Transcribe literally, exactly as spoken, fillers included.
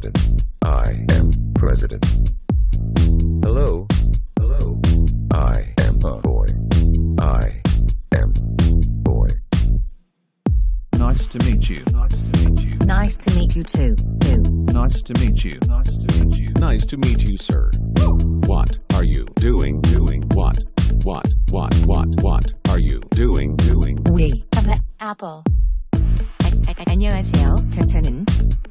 president. I am president. Hello. Hello. I am a boy. I am boy. Nice to meet you. Nice to meet you. Nice to meet you too. too. Nice to meet you. Nice to meet you. Nice to meet you, sir. What are you doing? Doing what? What? What? What? What are you doing? Doing? We apple. 아, 아, 안녕하세요. 저, 저는